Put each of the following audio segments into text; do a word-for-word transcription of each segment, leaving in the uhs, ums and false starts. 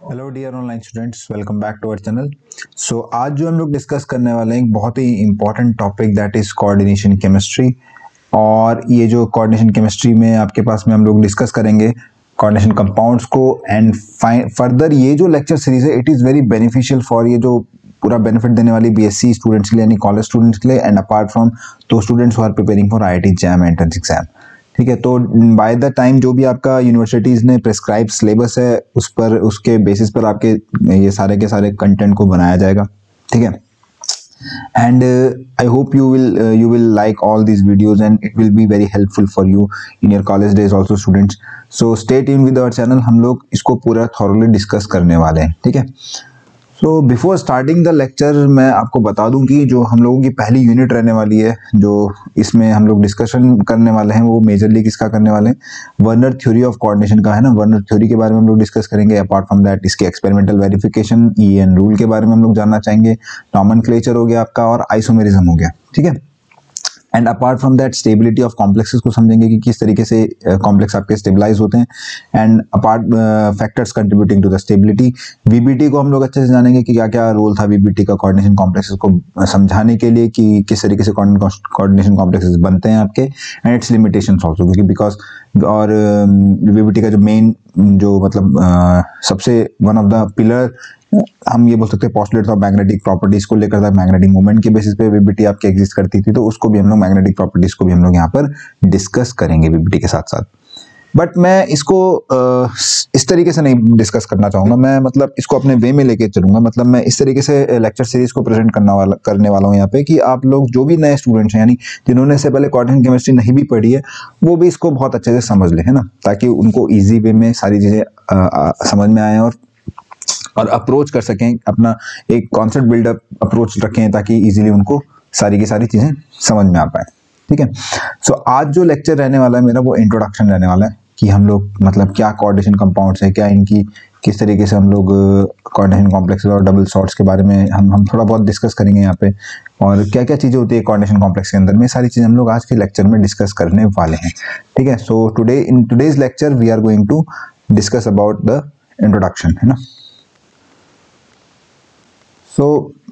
Hello dear online students, welcome back to our channel. So आज जो हम लोग डिस्कस करने वाले हैं एक बहुत ही important topic, that is coordination chemistry. और ये जो कोऑर्डिनेशन केमिस्ट्री में आपके पास में हम लोग डिस्कस करेंगे कोऑर्डिनेशन कंपाउंड्स को एंड फर्दर ये जो लेक्चर सीरीज है it is very beneficial for ये जो पूरा बेनिफिट देने वाली बीएससी स्टूडेंट्स के लिए यानी कॉलेज स्टूडेंट्स के लिए and apart from those students who are preparing for IIT JAM entrance exam. ठीक है, तो बाय द टाइम जो भी आपका यूनिवर्सिटीज़ ने प्रेस्क्राइब सिलेबस है उस पर उसके बेसिस पर आपके ये सारे के सारे कंटेंट को बनाया जाएगा। ठीक है, and uh, I hope you will uh, you will like all these videos and it will be very helpful for you in your college days also students. So stay tuned with our channel, हम लोग इसको पूरा thoroughly discuss करने वाले हैं। ठीक है, so before starting the lecture मैं आपको बता दूं कि जो हम लोगों की पहली यूनिट रहने वाली है, जो इसमें हम लोग डिस्कशन करने वाले हैं वो मेजरली किसका करने वाले हैं, वर्नर थ्योरी ऑफ कोऑर्डिनेशन का है ना। वर्नर थ्योरी के बारे में हम लोग डिस्कस करेंगे। अपार्ट फ्रॉम दैट इसके experimental verification, E N rule के बारे में हम लोग जानना चाहेंगे। नॉमेनक्लेचर हो गया आपका और आइसोमेरिज्म हो गया। ठीक है, and apart from that stability of complexes को समझेंगे कि किस तरीके से कॉम्प्लेक्स uh, आपके स्टेबलाइज होते हैं and apart factors contributing to the stability. VBT को हम लोग अच्छे से जानेंगे कि क्या क्या रोल था वीबीटी का कोऑर्डिनेशन कॉम्प्लेक्सेस को समझाने के लिए, कि किस तरीके से कोऑर्डिनेशन कॉम्प्लेक्सेस बनते हैं आपके एंड इट्स लिमिटेशंस आल्सो, क्योंकि बिकॉज और वीबीटी का जो मेन जो मतलब uh, सबसे वन ऑफ द पिलर हम ये बोल सकते हैं पोस्टुलेट्स ऑफ मैग्नेटिक प्रॉपर्टीज को लेकर था। मैग्नेटिक मोमेंट के बेसिस पे वीबीटी आपके एग्जिस्ट करती थी, तो उसको भी हम लोग मैग्नेटिक प्रॉपर्टीज को भी हम लोग यहाँ पर डिस्कस करेंगे वीबीटी के साथ साथ। बट मैं इसको आ, इस तरीके से नहीं डिस्कस करना चाहूँगा, मैं मतलब इसको अपने वे में लेके चलूँगा। मतलब मैं इस तरीके से लेक्चर सीरीज को प्रेजेंट करना वाला करने वाला हूँ यहाँ पे कि आप लोग जो भी नए स्टूडेंट्स हैं, यानी जिन्होंने इससे पहले कोऑर्डिनेशन केमिस्ट्री नहीं भी पढ़ी है, वो भी इसको बहुत अच्छे से समझ लें, है ना, ताकि उनको ईजी वे में सारी चीज़ें समझ में आए और और अप्रोच कर सकें, अपना एक कॉन्सेप्ट बिल्डअप अप्रोच रखें ताकि इजीली उनको सारी की सारी चीज़ें समझ में आ पाए। ठीक है, सो आज जो लेक्चर रहने वाला है मेरा वो इंट्रोडक्शन रहने वाला है कि हम लोग मतलब क्या कोऑर्डिनेशन कंपाउंड्स है, क्या इनकी किस तरीके से हम लोग कोऑर्डिनेशन कॉम्प्लेक्स और डबल सॉर्ट्स के बारे में हम हम थोड़ा बहुत डिस्कस करेंगे यहाँ पे, और क्या क्या चीज़ें होती है कोऑर्डिनेशन कॉम्प्लेक्स के अंदर में, सारी चीज़ें हम लोग आज के लेक्चर में डिस्कस करने वाले हैं। ठीक है, so today in today's lecture we are going to discuss about the introduction, है ना। सो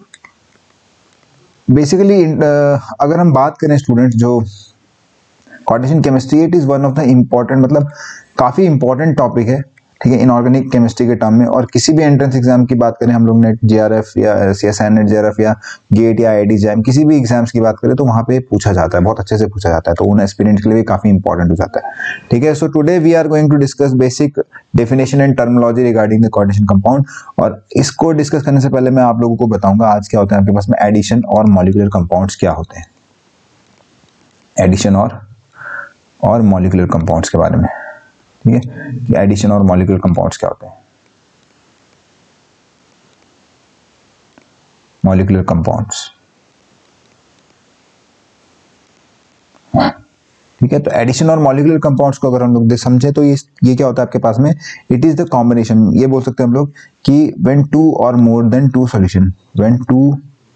बेसिकली अगर हम बात करें स्टूडेंट्स, जो coordination chemistry it is one of the important, मतलब काफ़ी इंपॉर्टेंट टॉपिक है। ठीक है, इनऑर्गेनिक केमिस्ट्री के टर्म में, और किसी भी एंट्रेंस एग्जाम की बात करें हम लोग, नेट जेआरएफ या सीएसआई नेट जेआरएफ या गेट या आईआईटी जैम, किसी भी एग्जाम्स की बात करें तो वहाँ पे पूछा जाता है, बहुत अच्छे से पूछा जाता है, तो उन एस्पिरेंट्स के लिए भी काफ़ी इंपॉर्टेंट हो जाता है। ठीक है, so today we are going to discuss basic definition and terminology regarding the coordination compound. और इसको डिस्कस करने से पहले मैं आप लोगों को बताऊंगा आज क्या होता है आपके पास में एडिशन और मॉलिक्यूलर कंपाउंड्स क्या होते हैं, एडिशन और और मॉलिक्यूलर कंपाउंड्स के बारे में। ठीक है, कि एडिशन और मॉलिक्यूलर कंपाउंड्स क्या होते हैं, मॉलिक्यूलर कंपाउंड्स। ठीक है, तो एडिशन और मॉलिक्यूलर कंपाउंड्स को अगर हम लोग समझे तो ये ये क्या होता है आपके पास में, इट इज द कॉम्बिनेशन, ये बोल सकते हैं हम लोग कि when two or more than two solution, when two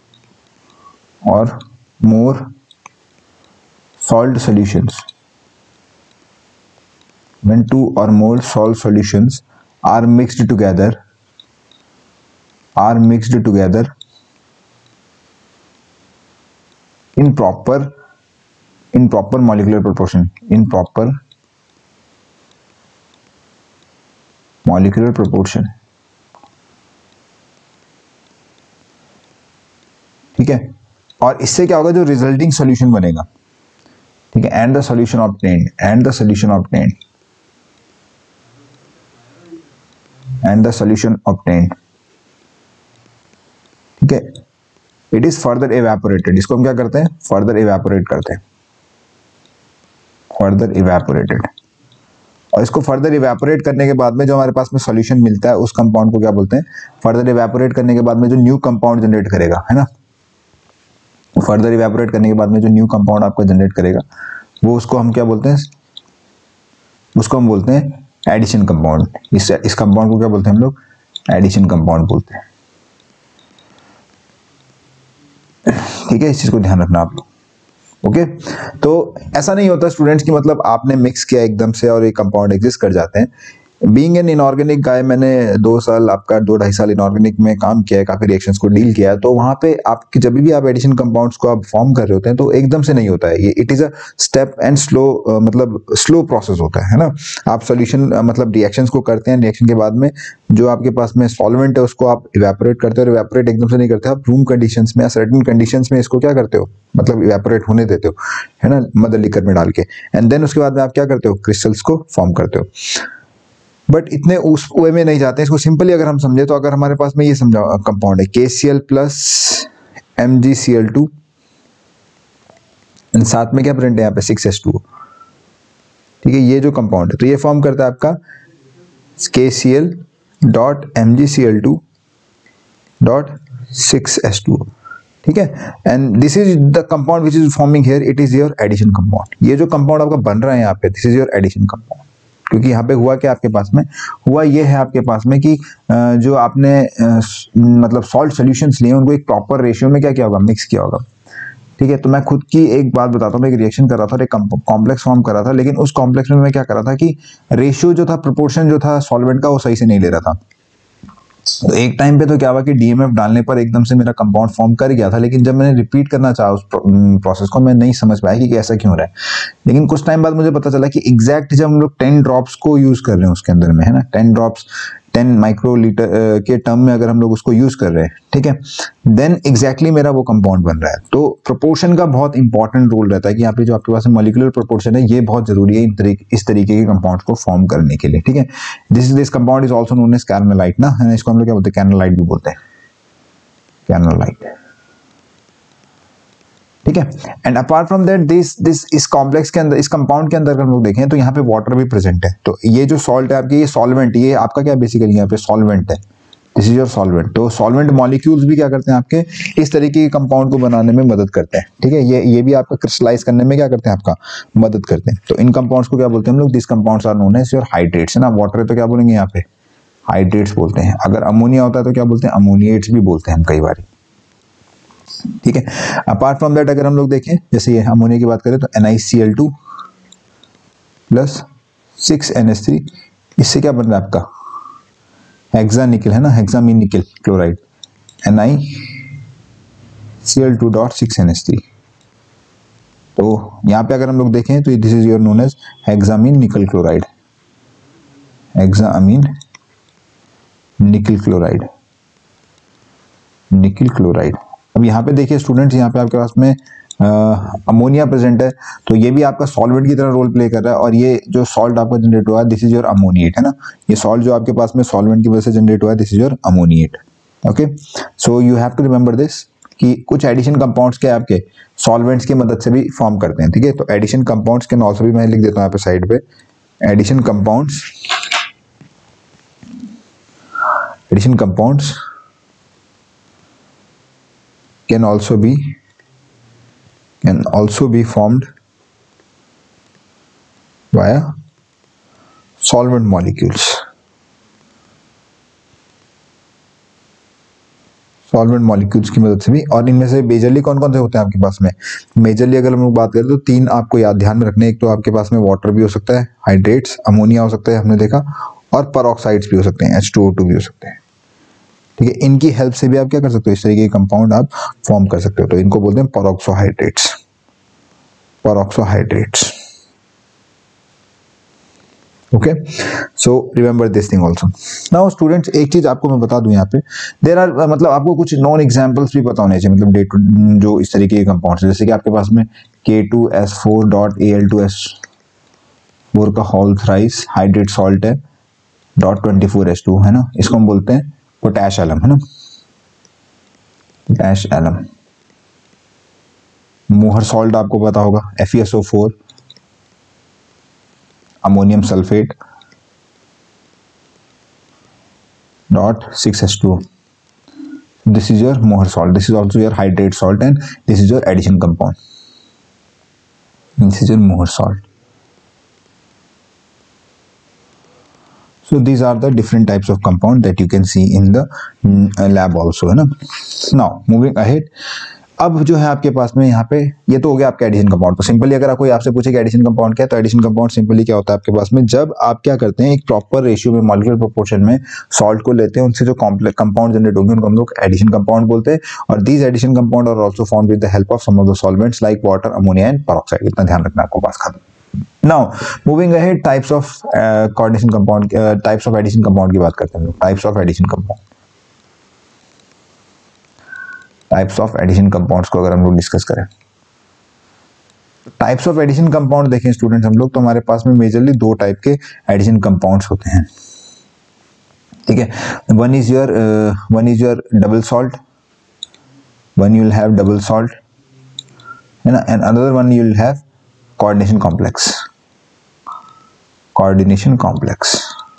or more solved solutions, when two or more solved solutions are mixed together are mixed together in proper in proper molecular proportion in proper molecular proportion। ठीक है, और इससे क्या होगा, जो resulting solution बनेगा, ठीक है, and the solution obtained and the solution obtained and the solution obtained, ठीक है, it is further evaporated। इसको हम क्या करते हैं, further evaporate करते हैं, further evaporated। और इसको further evaporate करने के बाद में जो हमारे पास में solution मिलता है उस कंपाउंड को क्या बोलते हैं, further evaporate करने के बाद में जो न्यू कंपाउंड जनरेट करेगा, है ना, further evaporate करने के बाद में जो न्यू कंपाउंड आपको जनरेट करेगा वो उसको हम क्या बोलते हैं, उसको हम बोलते हैं एडिशन कंपाउंड। इस इस कंपाउंड को क्या बोलते हैं हम लोग, एडिशन कंपाउंड बोलते हैं। ठीक है, इस चीज को ध्यान रखना आप लोग। ओके, तो ऐसा नहीं होता स्टूडेंट्स की मतलब आपने मिक्स किया एकदम से और एक कंपाउंड एग्जिस्ट कर जाते हैं। बीइंग एन इनऑर्गेनिक गाय, मैंने दो साल आपका दो ढाई साल इनऑर्गेनिक में काम किया है, काफी रिएक्शंस को डील किया है, तो वहां पे आपकी जब भी आप एडिशन कंपाउंड्स को आप फॉर्म कर रहे होते हैं तो एकदम से नहीं होता है ये, it is a step and slow, मतलब स्लो प्रोसेस होता है है ना। आप सोल्यूशन मतलब रिएक्शंस को करते हैं, रिएक्शन के बाद में जो आपके पास में सॉल्वेंट है उसको आप इवेपोरेट करते हो, इवेपोरेट एकदम से नहीं करते, आप रूम कंडीशंस में या सर्टेन कंडीशंस में इसको क्या करते हो, मतलब इवेपोरेट होने देते हो, है ना, मदर लिकर में डाल के, एंड देन उसके बाद में आप क्या करते हो, क्रिस्टल्स को फॉर्म करते हो। बट इतने उस वे में नहीं जाते हैं, इसको सिंपली अगर हम समझे तो अगर हमारे पास में ये समझा कंपाउंड है K C L plus M G C L two, साथ में क्या प्रेजेंट है यहाँ पे सिक्स एस टू, ठीक है, ये जो कंपाउंड है तो ये फॉर्म करता है आपका K C L dot M G C L two dot six S two, ठीक है, and this is the compound which is forming here, it is your addition compound. ये जो कंपाउंड आपका बन रहा है यहाँ पे, this is your addition compound, क्योंकि यहाँ पे हुआ क्या आपके पास में, हुआ ये है आपके पास में कि जो आपने मतलब सॉल्ट सॉल्यूशंस लिए उनको एक प्रॉपर रेशियो में क्या किया होगा, मिक्स किया होगा, ठीक है। तो मैं खुद की एक बात बताता हूँ, एक रिएक्शन कर रहा था और एक कॉम्प्लेक्स फॉर्म कर रहा था, लेकिन उस कॉम्प्लेक्स में मैं क्या कर रहा था कि रेशियो जो था, प्रोपोर्शन जो था सॉल्वेंट का, वो सही से नहीं ले रहा था। तो एक टाइम पे तो क्या हुआ कि डी एम एफ डालने पर एकदम से मेरा कंपाउंड फॉर्म कर गया था, लेकिन जब मैंने रिपीट करना चाहा उस प्रोसेस को, मैं नहीं समझ पाया कि ऐसा क्यों हो रहा है। लेकिन कुछ टाइम बाद मुझे पता चला कि एग्जैक्ट जब हम लोग टेन ड्रॉप्स को यूज कर रहे हैं उसके अंदर में, है ना, टेन ड्रॉप्स टेन माइक्रोलीटर के टर्म में अगर हम लोग उसको यूज कर रहे हैं, ठीक है, देन एग्जैक्टली मेरा वो कंपाउंड बन रहा है। तो प्रोपोर्शन का बहुत इंपॉर्टेंट रोल रहता है कि यहाँ पे जो आपके पास मॉलिक्यूलर प्रोपोर्शन है ये बहुत जरूरी है इन तरीके इस तरीके के कंपाउंड्स को फॉर्म करने के लिए, ठीक है। This this compound is also known as carnallite ना, है ना, इसको हम लोग क्या बोलते हैं, कैरनलाइट भी बोलते हैं, कैरनलाइट, ठीक है। And apart from that this this इस कॉम्प्लेक्स के अंदर, इस कंपाउंड के अंदर अगर हम लोग देखें तो यहाँ पे वाटर भी प्रेजेंट है। तो ये जो सॉल्ट है आपकी, ये सॉल्वेंट, ये आपका क्या बेसिकली यहाँ पे सॉल्वेंट है, दिस इज योर सॉल्वेंट। तो सॉल्वेंट मॉलिक्यूल्स भी क्या करते हैं आपके इस तरीके के कंपाउंड को बनाने में मदद करते हैं, ठीक है। ये ये भी आपका क्रिस्टलाइज करने में क्या करते हैं, आपका मदद करते हैं। तो इन कंपाउंड्स को क्या बोलते हैं हम लोग, this compounds are known as your hydrates, है ना। वाटर है तो क्या बोलेंगे यहाँ पे, हाइड्रेट्स बोलते हैं। अगर अमोनिया होता है तो क्या बोलते हैं, अमोनिएट्स भी बोलते हैं हम कई बार, ठीक है। अपार्ट फ्रॉम दैट अगर हम लोग देखें, जैसे ये अमोनिया की बात करें तो N I C L two plus six N S three, इससे क्या बन रहा है आपका हेक्सा निकल, है ना, hexammine nickel chloride, N I C L two dot six N S three. तो यहाँ पे अगर हम लोग देखें तो this is your known as hexammine nickel chloride, hexammine nickel chloride, nickel chloride. अब यहाँ पे देखिए स्टूडेंट्स, यहाँ पे आपके पास में अमोनिया प्रेजेंट है, तो ये भी आपका सॉल्वेंट की तरह रोल प्ले कर रहा है, और ये जो सॉल्ट आपका जनरेट हुआ है दिस इज योर अमोनिएट, है ना। ये सॉल्ट जो आपके पास में सॉल्वेंट की वजह से जनरेट हुआ है this is your ammoniate, okay. So you have to remember this कि कुछ एडिशन कंपाउंड्स के आपके सॉल्वेंट्स की मदद से भी फॉर्म करते हैं, ठीक है। तो एडिशन कंपाउंड्स कैन आल्सो भी, मैं लिख देता हूँ यहाँ पे साइड पे, addition compounds, addition compounds can also be can also be formed via solvent molecules, solvent molecules की मदद से भी। और इनमें से मेजरली कौन कौन से होते हैं आपके पास में, मेजरली अगर हम लोग बात करें तो तीन आपको याद ध्यान में रखने, एक तो आपके पास में वाटर भी हो सकता है, हाइड्रेट्स, अमोनिया हो सकता है हमने देखा, और पेरोक्साइड्स भी हो सकते हैं, एच टू ओ टू भी हो सकते हैं, ठीक है। इनकी हेल्प से भी आप क्या कर सकते हो, इस तरीके के कंपाउंड आप फॉर्म कर सकते हो। तो इनको बोलते हैं peroxohydrates, peroxohydrates, okay. So remember this thing also. Now students, एक चीज आपको मैं बता दूं यहाँ पे, देयर आर मतलब आपको कुछ नॉन एग्जांपल्स भी पता होने चाहिए, मतलब डे टू जो इस तरीके के कंपाउंड्स, जैसे कि आपके पास में K two S four dot A L two S four का होल थ्राइस हाइड्रेट सॉल्ट है dot twenty four S two, है ना, इसको हम बोलते हैं पोटैश एलम, है ना, पोटैश एलम। मोहर सॉल्ट आपको पता होगा, F E S O four, ammonium sulphate dot six S two, this is your Mohr salt, this is also your hydrate salt, and this is your addition compound, this is your Mohr salt. So these are the different types of compound that you can see in the uh, lab also, है ना. Now moving ahead, अब जो है आपके पास में यहाँ पे ये तो हो गया आपका एडिशन कंपाउंड। तो सिंपली अगर कोई आपसे पूछे कि एडिशन कंपाउंड क्या है, तो एडिशन कंपाउंड सिंपली क्या होता है आपके पास में, जब आप क्या करते हैं एक प्रॉपर रेशियो में मॉलिक्यूलर प्रोपोर्शन में सॉल्ट को लेते हैं, उनसे जो कॉम्प्लेक्स कंपाउंड जनरेट होंगे उनको हम लोग एडिशन कंपाउंड बोलते हैं। और these addition compound are also formed with the help of some of the solvents like water, ammonia and peroxide. इतना ध्यान रखना आपको पास खत्म। Now moving ahead, types of coordination compound, types of addition compound की बात करते हैं हम लोग। Types of addition compound, types of addition compounds को अगर हम लोग डिस्कस करें, टाइप्स ऑफ एडिशन कंपाउंड देखें स्टूडेंट्स हम लोग, तो हमारे पास में मेजरली दो टाइप के एडिशन कंपाउंड्स होते हैं, ठीक है। One is your one is your double salt, one you will have double salt, है ना, and another one you will have coordination complex, coordination complex,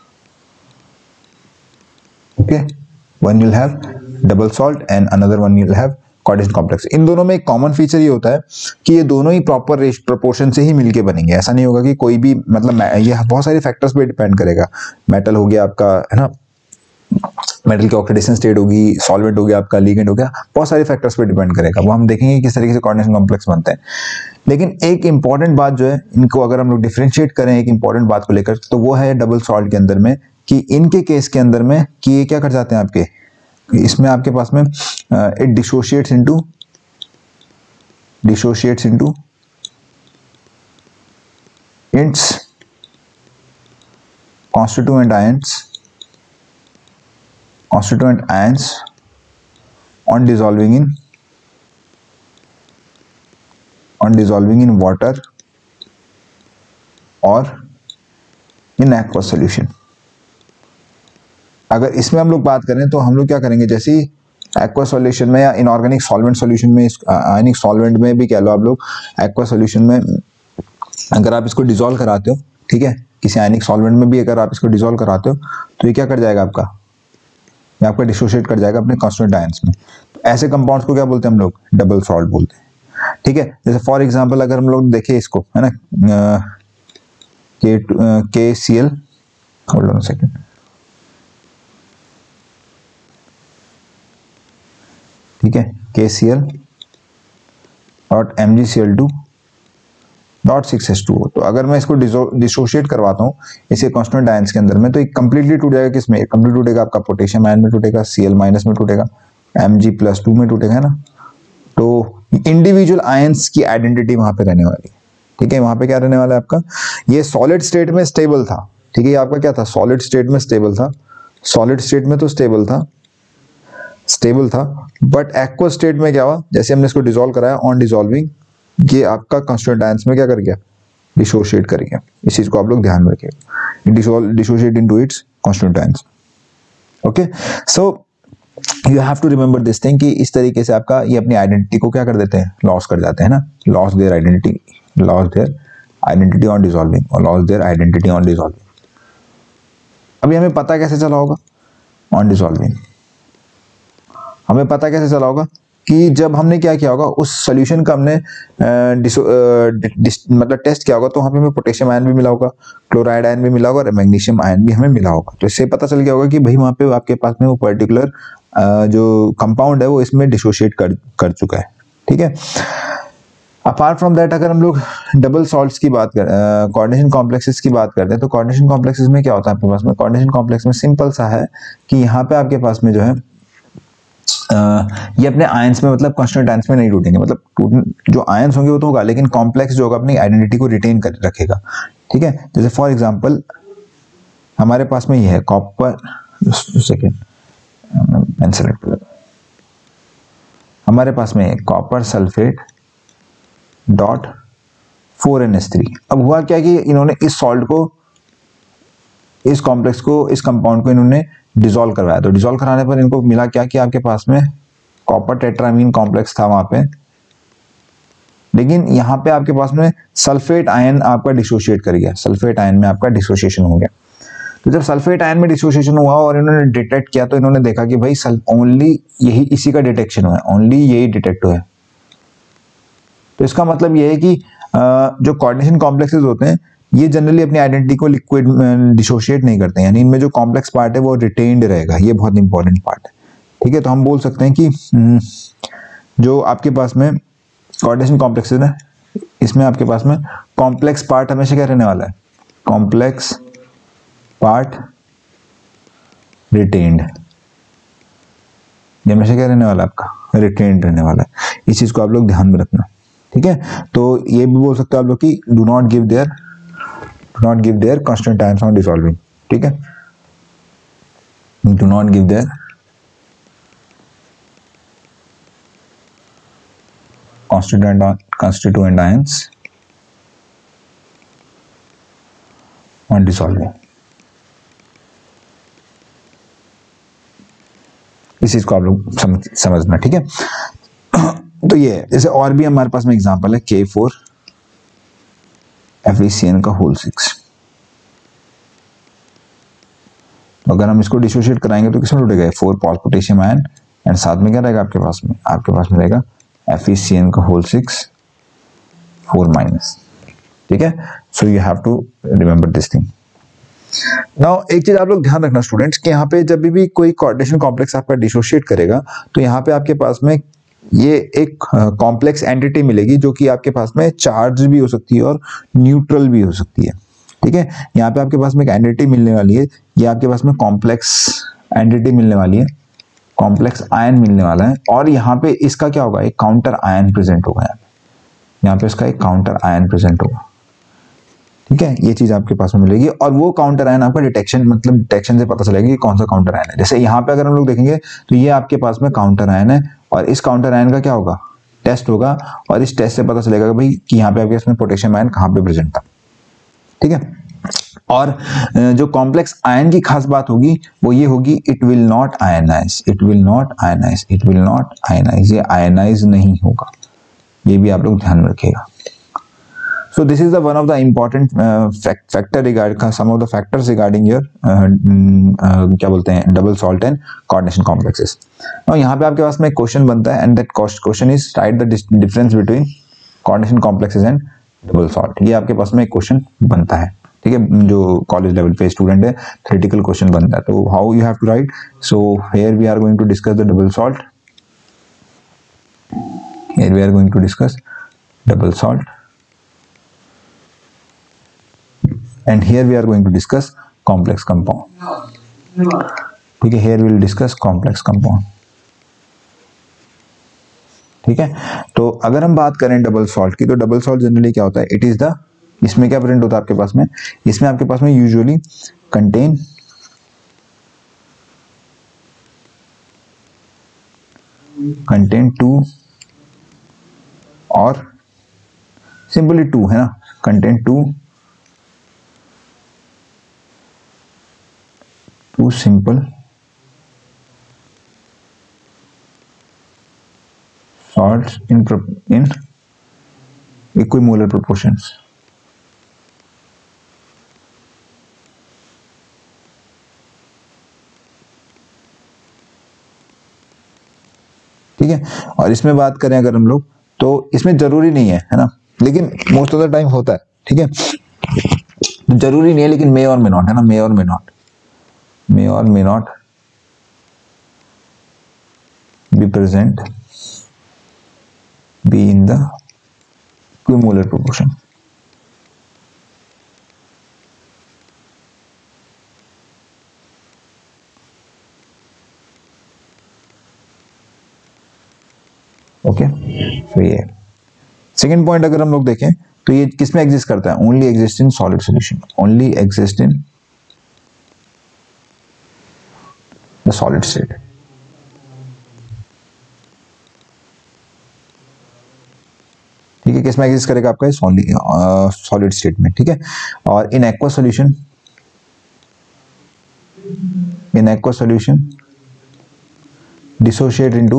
okay. One you will have double salt and another one you will have coordination complex. इन दोनों में एक common feature ये होता है कि ये दोनों ही प्रॉपर रेश प्रोपोर्शन से ही मिलके बनेंगे। ऐसा नहीं होगा कि कोई भी, मतलब ये बहुत सारे फैक्टर्स पे डिपेंड करेगा। मेटल हो गया आपका, है ना, मेटल की ऑक्सीडेशन स्टेट होगी, सॉल्वेंट हो गया आपका, लिगेंड हो गया, बहुत सारे फैक्टर्स पे डिपेंड करेगा। वो हम देखेंगे किस तरीके से कोऑर्डिनेशन कॉम्प्लेक्स बनते हैं। लेकिन एक इंपॉर्टेंट बात जो है, इनको अगर हम लोग डिफरेंशिएट करें एक इंपॉर्टेंट बात को लेकर, तो वो है डबल सॉल्ट के अंदर में, कि इनके केस के अंदर में कि ये क्या कर जाते हैं आपके, इसमें आपके पास में it dissociates into dissociates into its constituent ions constituent ions on dissolving in on dissolving in water or in aqueous solution। अगर इसमें हम लोग बात करें तो हम लोग क्या करेंगे, जैसे ही एक्वा सॉल्यूशन में या इनऑर्गेनिक सॉल्वेंट सॉल्यूशन में, आयनिक सॉल्वेंट में भी कह लो आप लोग, एक्वा सॉल्यूशन में अगर आप इसको डिसॉल्व कराते हो, ठीक है, किसी आयनिक सॉल्वेंट में भी अगर आप इसको डिसॉल्व कराते हो, तो ये क्या कर जाएगा आपका, ये आपका डिसोशिएट कर जाएगा अपने कांस्टेंट आयंस में। तो ऐसे कंपाउंड्स को क्या बोलते हैं हम लोग, डबल सॉल्ट बोलते हैं, ठीक है। जैसे फॉर एग्जांपल अगर हम लोग देखें इसको, है ना, K K C L, hold on a second, ठीक है, K C L dot M G C L two dot six S two O. तो अगर मैं इसको डिसोशिएट करवाता हूँ इसे कांस्टेंट आयंस के अंदर में, तो ये कंप्लीटली टूट जाएगा। किसमें कंप्लीट टूटेगा, आपका पोटेशियम आयन में टूटेगा, Cl माइनस में टूटेगा, Mg प्लस टू में टूटेगा, है ना। तो इंडिविजुअल आयंस की आइडेंटिटी वहां पे रहने वाली है, ठीक है। वहां पे क्या रहने वाला है आपका, ये सॉलिड स्टेट में स्टेबल था, ठीक है, ये आपका क्या था, सॉलिड स्टेट में स्टेबल था, सॉलिड स्टेट में तो स्टेबल था स्टेबल था बट एक्वा स्टेट में क्या हुआ, जैसे हमने इसको डिसॉल्व कराया, ऑन डिसॉल्विंग ये आपका कांस्टेंट आयंस में क्या कर गया, डिसोशिएट कर गया। इस चीज को आप लोग ध्यान में रखिएगा, dissociate into its constant ions, okay. So you have to remember this thing कि इस तरीके से आपका ये अपनी आइडेंटिटी को क्या कर देते हैं, लॉस कर जाते हैं ना, loss their identity, loss their identity on dissolving और loss their identity on dissolving. अभी हमें पता कैसे चला होगा, ऑन डिसॉल्विंग हमें पता कैसे चला होगा कि जब हमने क्या किया होगा, उस सॉल्यूशन का हमने डिसो, डिस, मतलब टेस्ट किया होगा, तो वहाँ पे हमें पोटेशियम आयन भी मिला होगा, क्लोराइड आयन भी मिला होगा और मैग्नीशियम आयन भी हमें मिला होगा। तो इससे पता चल गया होगा कि भाई वहाँ पे आपके पास में वो पर्टिकुलर जो कंपाउंड है वो इसमें डिसोशिएट कर कर चुका है, ठीक है। अपार्ट फ्रॉम दैट अगर हम लोग डबल सॉल्ट्स की बात करें, कोऑर्डिनेशन कॉम्प्लेक्सेस की बात करते हैं, तो कोऑर्डिनेशन कॉम्प्लेक्सेस में क्या होता है आपके पास में, कोऑर्डिनेशन कॉम्प्लेक्स में सिंपल सा है कि यहाँ पे आपके पास में जो है Uh, ये अपने आयंस में, मतलब कांस्टेंट आयंस में नहीं टूटेंगे, मतलब जो आयंस होंगे वो तो होगा, लेकिन कॉम्प्लेक्स जो होगा अपनी आइडेंटिटी को रिटेन कर रखेगा, ठीक है। जैसे फॉर एग्जांपल हमारे पास में ये है कॉपर, सेकेंड पेन सेलेक्ट कर, हमारे पास में copper sulphate dot four N S three. अब हुआ क्या कि इन्होंने इस सॉल्ट को, इस कॉम्प्लेक्स को, इस कंपाउंड को इन्होंने डिसॉल्व करवाया। तो डिसॉल्व कराने पर इनको मिला क्या कि आपके पास में कॉपर टेट्रामीन कॉम्प्लेक्स था वहां पे, लेकिन यहाँ पे आपके पास में सल्फेट आयन आपका डिसोशिएट कर गया, सल्फेट आयन में आपका डिसोशिएशन हो गया। तो जब सल्फेट आयन में डिसोशिएशन हुआ और इन्होंने डिटेक्ट किया, तो इन्होंने देखा कि भाई ओनली यही इसी का डिटेक्शन हुआ है, ओनली यही डिटेक्ट हुआ है। तो इसका मतलब यह है कि जो कोऑर्डिनेशन कॉम्प्लेक्सेस होते हैं ये जनरली अपनी आइडेंटिटी को लिक्विड डिसोशिएट नहीं करते हैं, यानी इनमें जो कॉम्प्लेक्स पार्ट है वो रिटेन्ड रहेगा, ये बहुत इंपॉर्टेंट पार्ट है, ठीक है। तो हम बोल सकते हैं कि जो आपके पास में कोऑर्डिनेशन कॉम्प्लेक्स है ना, इसमें आपके पास में कॉम्प्लेक्स पार्ट हमेशा क्या रहने वाला है, कॉम्प्लेक्स पार्ट रिटेन्ड, ये हमेशा क्या रहने वाला है आपका, रिटेन्ड रहने वाला है। इस चीज को आप लोग ध्यान में रखना, ठीक है। तो ये भी बोल सकते हो आप लोग कि do not give their do not give their constant ions on dissolving, ठीक है, do not give their constituent constituent ions on dissolving। इस चीज को आप लोग समझ समझना, ठीक है। तो ये जैसे और भी हमारे पास में एग्जांपल है K four F E C N का होल सिक्स। अगर हम इसको डिसोशिएट कराएंगे तो किसमें टूटेगा, four pole potassium ion and साथ में क्या रहेगा आपके पास में, आपके पास में रहेगा एफ ई सी एन का होल सिक्स फोर माइनस, ठीक है। So you have to remember this thing. Now एक चीज आप लोग ध्यान रखना स्टूडेंट्स कि यहाँ पे जब भी, भी कोई कोऑर्डिनेशन कॉम्प्लेक्स आपका डिसोशिएट करेगा तो यहाँ पे आपके पास में ये एक कॉम्प्लेक्स एंटिटी मिलेगी जो कि आपके पास में चार्ज भी हो सकती है और न्यूट्रल भी हो सकती है, ठीक है। यहाँ पे आपके पास में एक एंटिटी मिलने वाली है, ये आपके पास में कॉम्प्लेक्स एंटिटी मिलने वाली है, कॉम्प्लेक्स आयन मिलने वाला है, और यहाँ पे इसका क्या होगा, एक काउंटर आयन प्रेजेंट होगा, यहाँ पे यहाँ पे इसका एक काउंटर आयन प्रेजेंट होगा, ठीक है। ये चीज आपके पास में मिलेगी और वो काउंटर आयन आपका डिटेक्शन, मतलब डिटेक्शन से पता चलेगा कि कौन सा काउंटर आयन है। जैसे यहाँ पे अगर हम लोग देखेंगे तो ये आपके पास में काउंटर आयन है और इस काउंटर आयन का क्या होगा, टेस्ट होगा, और इस टेस्ट से पता चलेगा कि भाई कि यहाँ पे आपके इसमें पोटेशियम आयन कहाँ पे प्रेजेंट था, ठीक है। और जो कॉम्प्लेक्स आयन की खास बात होगी वो ये होगी, it will not ionize, it will not ionize, it will not ionize, ये आयनाइज नहीं होगा, ये भी आप लोग ध्यान में रखिएगा। So this is the one of the important factor regard some of the factors regarding your क्या बोलते हैं double salt and coordination complexes. और यहाँ पे आपके पास में एक क्वेश्चन बनता है and that question is right the difference between coordination complexes and double salt. ये आपके पास में एक क्वेश्चन बनता है, ठीक है, जो कॉलेज लेवल पे स्टूडेंट है थ्योरेटिकल क्वेश्चन बनता है। तो how you have to write, so here we are going to discuss the double salt, here we are going to discuss double salt and here we are going to discuss complex compound, ठीक है, here we will discuss complex compound, ठीक है। तो अगर हम बात करें double salt की, तो डबल सॉल्ट जनरली क्या होता है, इट इज द, इसमें क्या प्रेजेंट होता है आपके पास में, इसमें आपके पास में यूजुअली कंटेन कंटेन टू और सिंपली टू है ना, contain two two simple salts in in equimolar proportions, ठीक है। और इसमें बात करें अगर हम लोग, तो इसमें जरूरी नहीं है, है ना, लेकिन मोस्ट ऑफ द टाइम होता है, ठीक है, जरूरी नहीं है, लेकिन मे और मे नॉट, है ना, मे और may not, may or may not be present, be in the equimolar proportion, okay. तो ये सेकेंड पॉइंट अगर हम लोग देखें तो ये किसमें एग्जिस्ट करता है, only exist in solid solution, only exist in the solid state, ठीक है, किसमें एग्जिस्ट करेगा आपका सॉलिड स्टेट में, ठीक है। और in aqua solution, in aqua solution dissociate into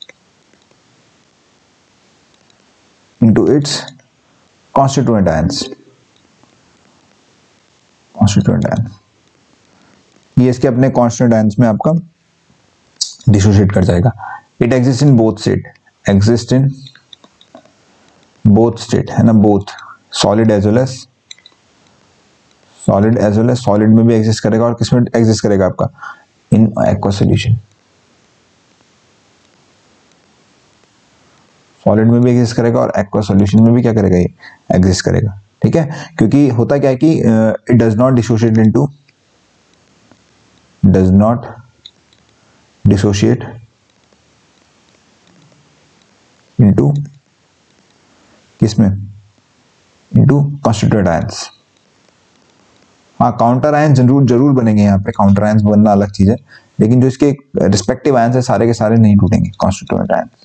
into its constituent ions, constituent ions, ये इसके अपने कांस्टेंट आयंस में आपका डिसोशिएट कर जाएगा। It exist in both state, exist in both state, है ना, both solid as well as solid as well as solid में भी एग्जिस्ट करेगा, और किसमें एग्जिस्ट करेगा आपका, इन एक्वा सॉल्यूशन, सॉलिड में भी एग्जिस्ट करेगा और एक्वा सॉल्यूशन में भी क्या करेगा, ये एग्जिस्ट करेगा, ठीक है। क्योंकि होता क्या है कि it does not dissociate into does not dissociate into किसमें, इनटू कॉन्स्टिट्यूएंट आयंस। हाँ, काउंटर आयंस जरूर जरूर बनेंगे यहाँ पे, काउंटर आयंस बनना अलग चीज है, लेकिन जो इसके रिस्पेक्टिव आयंस है सारे के सारे नहीं टूटेंगे कॉन्स्टिट्यूएंट आयंस।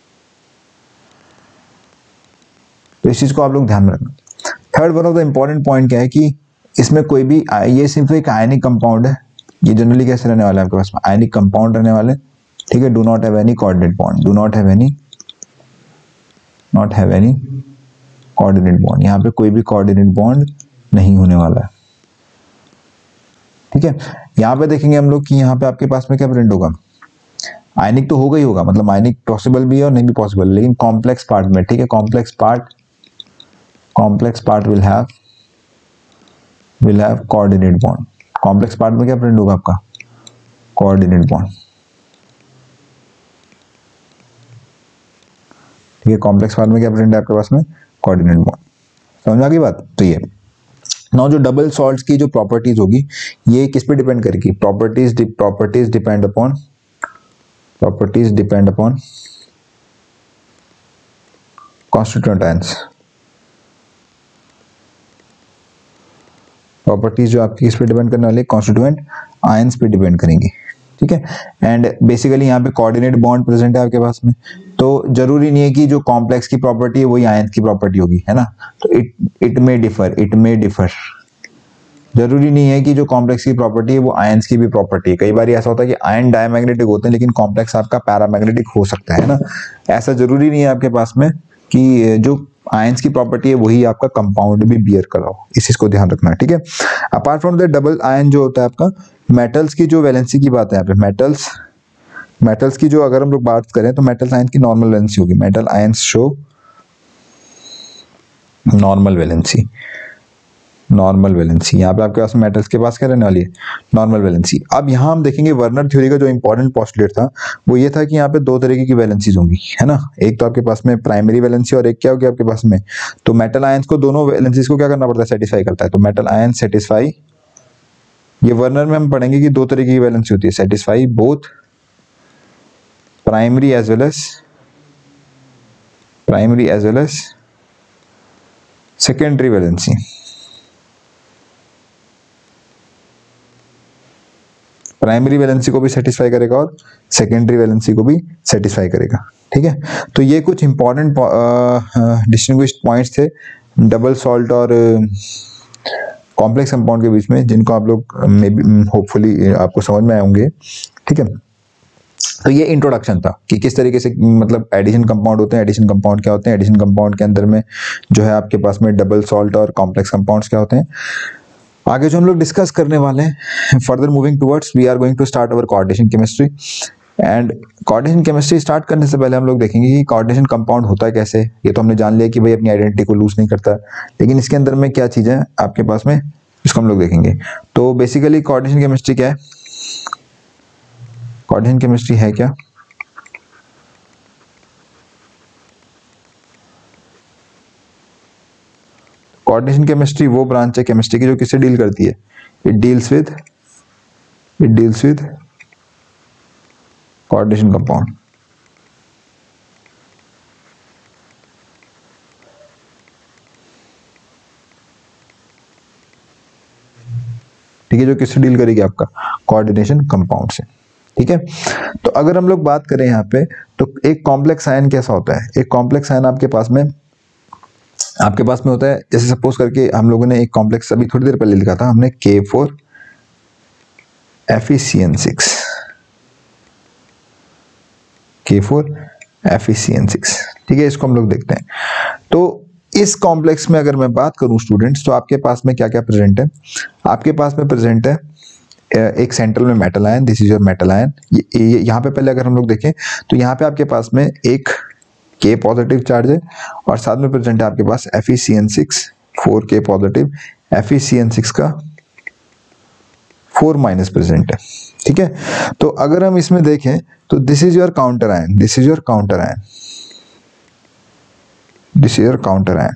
तो इस चीज को आप लोग ध्यान में रखना। Third one of the important point क्या है कि इसमें कोई भी, ये सिर्फ एक आयनिक कंपाउंड है, ये जनरली कैसे रहने वाला है आपके पास में, आयनिक कंपाउंड रहने वाले, ठीक है। Do not have any coordinate bond, do not have any not have any coordinate bond, यहाँ पे कोई भी कोऑर्डिनेट बॉन्ड नहीं होने वाला है, ठीक है। यहाँ पे देखेंगे हम लोग कि यहाँ पे आपके पास में क्या प्रेजेंट होगा, आयनिक तो होगा ही होगा, मतलब आयनिक पॉसिबल भी है और नहीं भी पॉसिबल, लेकिन कॉम्प्लेक्स पार्ट में, ठीक है, complex part complex part will have will have coordinate bond. Complex part में क्या प्रेजेंट होगा आपका, कोऑर्डिनेट बॉन्ड, ठीक है। कॉम्प्लेक्स पार्ट में क्या प्रेजेंट है आपके पास में, कोऑर्डिनेट बॉन्ड। समझ आ गई बात। तो ये नाउ जो डबल सॉल्ट्स की जो प्रॉपर्टीज होगी ये किस पे डिपेंड करेगी, properties properties depend upon properties depend upon constituent ions. Properties जो आपकी किस पे डिपेंड करने वाली है, कॉन्स्टिट्यूएंट आयंस पे डिपेंड करेंगी, ठीक है। एंड बेसिकली यहाँ पे कोऑर्डिनेट बॉन्ड प्रेजेंट है आपके पास में, तो जरूरी नहीं है कि जो कॉम्प्लेक्स की प्रॉपर्टी है वही आयंस की प्रॉपर्टी होगी, है ना। तो it it may differ it may differ जरूरी नहीं है कि जो कॉम्प्लेक्स की प्रॉपर्टी है वो आयंस की भी प्रॉपर्टी है। कई बार ऐसा होता है कि आयन डायमैग्नेटिक होते हैं लेकिन कॉम्प्लेक्स आपका पैरामैग्नेटिक हो सकता है ना। ऐसा जरूरी नहीं है आपके पास में कि जो आयंस की प्रॉपर्टी है वही आपका कंपाउंड भी बियर कर रहा हो, इस चीज को ध्यान रखना है, ठीक है। Apart from the double ion जो होता है आपका, मेटल्स की जो वैलेंसी की बात है यहाँ पे, मेटल्स मेटल्स की जो अगर हम लोग बात करें तो मेटल्स आयंस की नॉर्मल वैलेंसी होगी, metal ions show normal valency normal valency. यहाँ पे आपके पास मेटल्स के पास क्या रहने वाली है, नॉर्मल वैलेंसी। अब यहाँ हम देखेंगे वर्नर थ्योरी का जो इंपॉर्टेंट पोस्टुलेट था वो ये था कि यहाँ पे दो तरीके की वैलेंसीज होंगी, है ना। एक तो आपके पास में प्राइमरी वैलेंसी और एक क्या होगी आपके पास में, तो मेटल आयंस को दोनों वैलेंसीज को क्या करना पड़ता है, सेटिस्फाई करता है। तो मेटल आयंस सेटिस्फाई, ये वर्नर में हम पढ़ेंगे कि दो तरीके की वैलेंसी होती है, satisfy both primary as well as primary as well as secondary valency. Primary valency को भी सेटिस्फाई करेगा और सेकेंडरी वैलेंसी को भी सेटिस्फाई करेगा, ठीक है। तो ये कुछ इंपॉर्टेंट डिस्टिंग्विश्ड पॉइंट्स थे डबल सॉल्ट और कॉम्प्लेक्स कंपाउंड के बीच में, जिनको आप लोग मे बी होपफुली आपको समझ में आए होंगे, ठीक है। तो ये इंट्रोडक्शन था कि किस तरीके से मतलब एडिशन कंपाउंड होते हैं, एडिशन कंपाउंड क्या होते हैं, एडिशन कंपाउंड के अंदर में जो है आपके पास में डबल सॉल्ट और कॉम्प्लेक्स कंपाउंड्स क्या होते हैं। आगे जो हम लोग डिस्कस करने वाले हैं, further moving towards we are going to start our coordination chemistry. And coordination chemistry start करने से पहले हम लोग देखेंगे कि कोऑर्डिनेशन कंपाउंड होता है कैसे। ये तो हमने जान लिया कि भाई अपनी आइडेंटिटी को लूज नहीं करता, लेकिन इसके अंदर में क्या चीज़ें आपके पास में इसको हम लोग देखेंगे। तो बेसिकली कोऑर्डिनेशन केमिस्ट्री क्या है, कोऑर्डिनेशन केमिस्ट्री है क्या, कोऑर्डिनेशन केमिस्ट्री वो ब्रांच है केमिस्ट्री की जो किससे डील करती है, it deals with it deals with coordination compound. ठीक है, जो किससे डील करेगी आपका, कोऑर्डिनेशन कंपाउंड से, ठीक है। तो अगर हम लोग बात करें यहाँ पे तो एक कॉम्प्लेक्स आयन कैसा होता है, एक कॉम्प्लेक्स आयन आपके पास में आपके पास में होता है, जैसे सपोज करके हम लोगों ने एक कॉम्प्लेक्स अभी थोड़ी देर पहले लिखा था हमने K four F E C N six, K four F E C N six, ठीक है। इसको हम लोग देखते हैं। तो इस कॉम्प्लेक्स में अगर मैं बात करूं स्टूडेंट्स, तो आपके पास में क्या क्या प्रेजेंट है, आपके पास में प्रेजेंट है एक सेंट्रल में metal ion, this is your metal ion. यहाँ पे पहले अगर हम लोग देखें तो यहाँ पे आपके पास में एक के पॉजिटिव चार्ज है और साथ में प्रेजेंट है आपके पास F E C N six, four K positive, F E C N six का फोर माइनस प्रेजेंट है, ठीक है। तो अगर हम इसमें देखें तो this is your counter ion, this is your counter ion, this is your counter ion,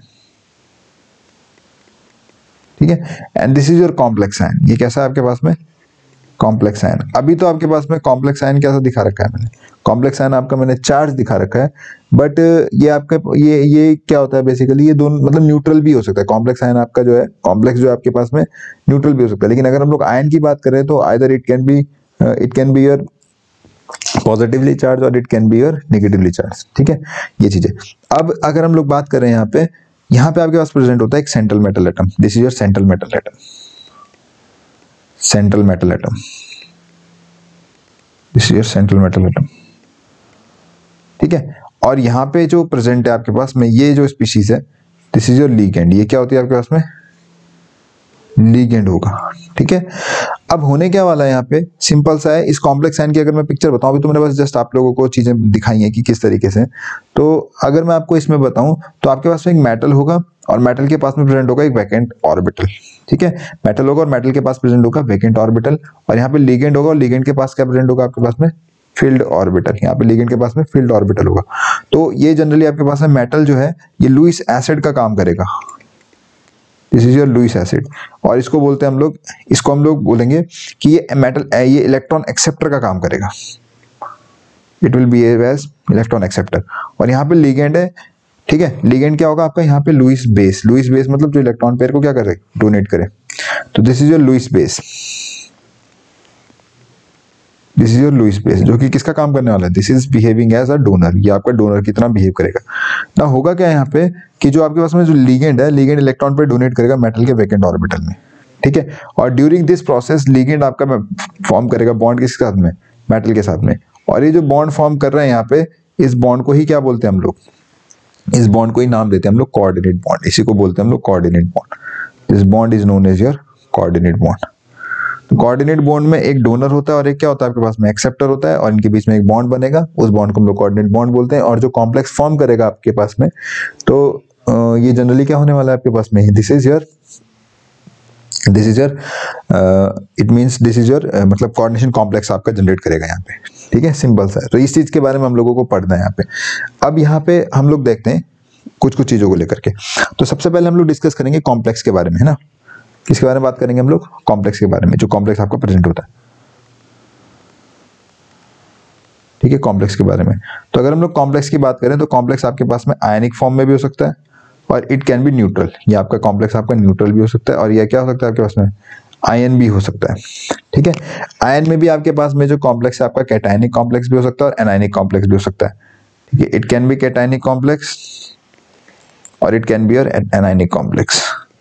ठीक है, and this is your complex ion. ये कैसा है आपके पास में, कॉम्प्लेक्स आयन। अभी तो आपके पास में कॉम्प्लेक्स आयन कैसा दिखा रखा है मैंने, कॉम्प्लेक्स आयन आपका मैंने चार्ज दिखा रखा है, बट ये आपका ये ये क्या होता है बेसिकली, ये दोनों मतलब न्यूट्रल भी हो सकता है। कॉम्प्लेक्स आयन आपका जो है, कॉम्प्लेक्स जो है आपके पास में न्यूट्रल भी हो सकता है। लेकिन अगर हम लोग आयन की बात करें तो either it can be it can be your positively charge और it can be your negatively charge, ठीक है, ये चीजें। अब अगर हम लोग बात करें यहाँ पे, यहाँ पे आपके पास प्रेजेंट होता है एक central metal atom, this is your central metal atom, central metal atom, this is your central metal atom, ठीक है। और यहाँ पे जो प्रेजेंट है आपके पास में ये जो स्पीशीज है, दिस इज योर लिगेंड। ये क्या होती है आपके पास में, लिगेंड होगा, ठीक है। अब होने क्या वाला है यहाँ पे, सिंपल सा है। इस कॉम्प्लेक्स आयन की अगर मैं पिक्चर बताऊं, अभी तो मैंने बस जस्ट आप लोगों को चीजें दिखाई हैं कि किस तरीके से। तो अगर मैं आपको इसमें बताऊं तो आपके पास में एक मेटल होगा और मेटल के पास में प्रेजेंट होगा एक वैकेंट ऑर्बिटल, ठीक है। मेटल होगा और मेटल के पास प्रेजेंट होगा वैकेंट ऑर्बिटल, और यहाँ पे लिगेंड होगा और लिगेंड के पास क्या प्रेजेंट होगा आपके पास में, फील्ड ऑर्बिटल। यहाँ पे लिगेंड के पास में फील्ड ऑर्बिटल होगा। तो ये जनरली आपके पास में मेटल जो है ये लुईस एसिड का काम करेगा, this is your Lewis acid. और इसको बोलते हैं हम लोग, इसको हम लोग बोलेंगे कि ये मेटल ये इलेक्ट्रॉन एक्सेप्टर का काम करेगा, it will behave as electron acceptor. और यहाँ पे लिगेंड है, ठीक है, लिगेंड क्या होगा आपका, यहाँ पे लुईस बेस, लुईस बेस मतलब जो इलेक्ट्रॉन पेयर को क्या करे, डोनेट करे। तो this is your Lewis base, this is your Lewis base, जो कि किसका काम करने वाला है, this is behaving as a donor, ये आपका डोनर की तरह बिहेव करेगा ना। होगा क्या यहाँ पे कि जो आपके पास में जो लिगेंड है, लिगेंड इलेक्ट्रॉन पे डोनेट करेगा मेटल के वैकेंट ऑर्बिटल में, ठीक है। और ड्यूरिंग दिस प्रोसेस लिगेंड आपका फॉर्म करेगा बॉन्ड किसके साथ में, मेटल के साथ में। और ये जो बॉन्ड फॉर्म कर रहे हैं यहाँ पे, इस बॉन्ड को ही क्या बोलते हैं हम लोग, इस बॉन्ड को ही नाम देते हैं हम लोग कोऑर्डिनेट बॉन्ड, इसी को बोलते हैं हम लोग coordinate bond. This bond is known as your coordinate bond. तो कोऑर्डिनेट बॉन्ड में एक डोनर होता है और एक क्या होता है आपके पास में, एक्सेप्टर होता है, और इनके बीच में एक बॉन्ड बनेगा, उस बॉन्ड को हम लोग कोऑर्डिनेट बॉन्ड बोलते हैं। और जो कॉम्प्लेक्स फॉर्म करेगा आपके पास में, तो ये जनरली क्या होने वाला है आपके पास में, this is your this is your it means this is your मतलब कोऑर्डिनेशन कॉम्प्लेक्स आपका जनरेट करेगा यहाँ पे, ठीक है, सिंपल सा है। तो इस चीज के बारे में हम लोगों को पढ़ना है यहाँ पे। अब यहाँ पे हम लोग देखते हैं कुछ कुछ चीजों को लेकर के। तो सबसे पहले हम लोग डिस्कस करेंगे कॉम्प्लेक्स के बारे में, है ना। किसके बारे में बात करेंगे हम लोग, कॉम्प्लेक्स के बारे में, जो कॉम्प्लेक्स आपको प्रेजेंट होता है, ठीक है, कॉम्प्लेक्स के बारे में। तो अगर हम लोग कॉम्प्लेक्स की बात करें तो कॉम्प्लेक्स आपके पास में आयनिक फॉर्म में भी हो सकता है और इट कैन बी न्यूट्रल। ये आपका कॉम्प्लेक्स आपका न्यूट्रल भी हो सकता है, और यह क्या हो सकता है आपके पास में, आयन भी हो सकता है, ठीक है। आयन में भी आपके पास में जो कॉम्प्लेक्स है आपका कैटायनिक कॉम्प्लेक्स भी हो सकता है और एनायनिक कॉम्प्लेक्स भी हो सकता है, ठीक है। It can be cationic complex और it can be your anionic complex,